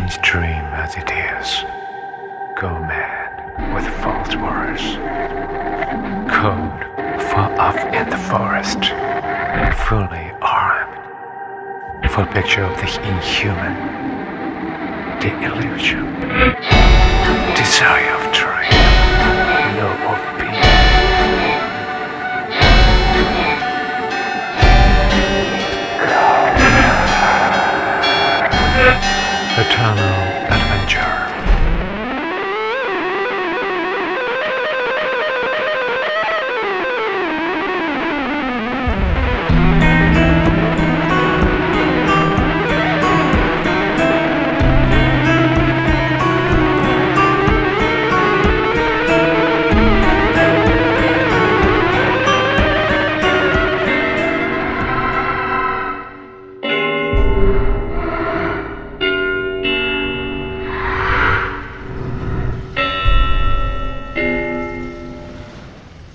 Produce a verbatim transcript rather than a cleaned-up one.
strange dream as it is. Go mad with false words. Cold, far off in the forest, fully armed. Full picture of the inhuman, the illusion, desire of dream, no of peace. Eternal adventure.